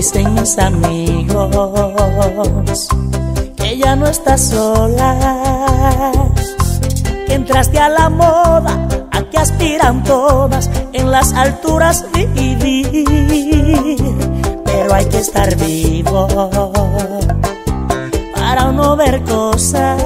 Dicen mis amigos que ya no estás sola, que entraste a la moda, a que aspiran todas en las alturas vivir. Pero hay que estar vivo para no ver cosas.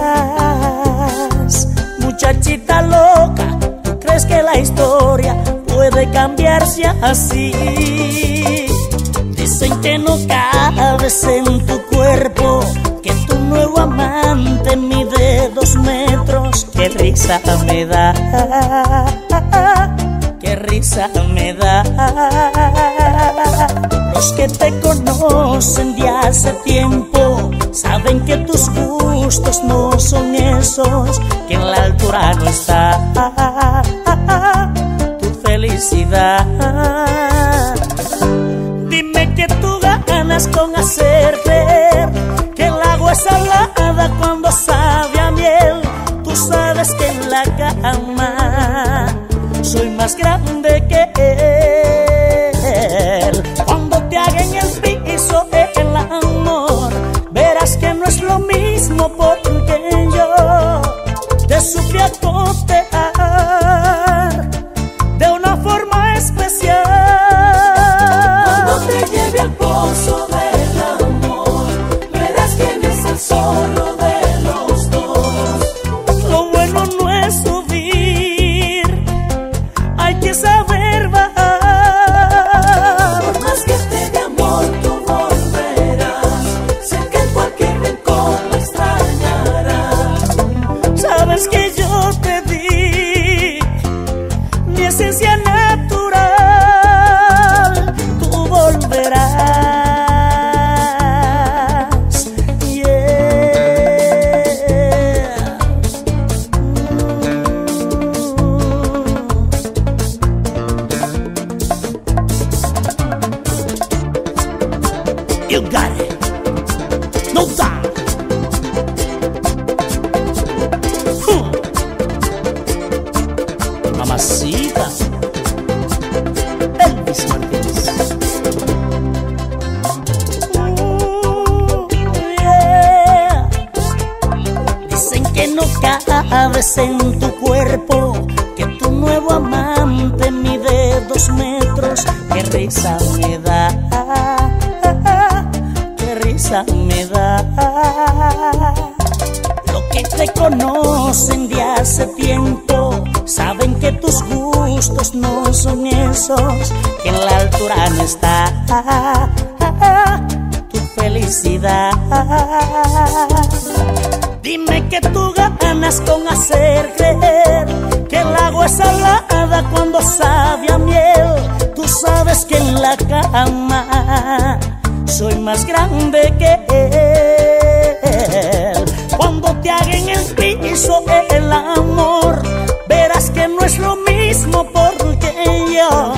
Muchachita loca, ¿tú crees que la historia puede cambiarse así? Dicen que no cabes en tu cuerpo, que tu nuevo amante mide 2 metros. Qué risa me da, qué risa me da. Los que te conocen de hace tiempo saben que tus gustos no son esos, que en la altura no está tu felicidad. Dime que tú ganas con hacer creer que el agua es salada cuando sabe a miel. Tú sabes que en la cama soy más grande que él. Cuando te haga en el piso el amor, verás que no es lo mismo, porque yo te supe acotear de una forma especial. Cuando te lleve al pozo del amor, verás que no es el solo de los dos. Lo bueno no es subir, hay que saber bajar. Por más que te dé amor, tú volverás. Sé que en cualquier rincón me extrañarás. Sabes que yo te di mi esencia natural, tú volverás. Yeah. You got it. No doubt. Mamacita, Elvis Martínez. Yeah. Dicen que no cabes en tu cuerpo, que tu nuevo amante mide 2 metros. Qué risa me da, qué risa me da. Los que te conocen de hace tiempo saben que tus gustos no son esos, que en la altura no está tu felicidad. Dime que tú ganas con hacer creer que el agua es salada cuando sabe a miel. Tú sabes que en la cama soy más grande que él. Cuando te haga en el piso el amor, verás que no es lo mismo, porque yo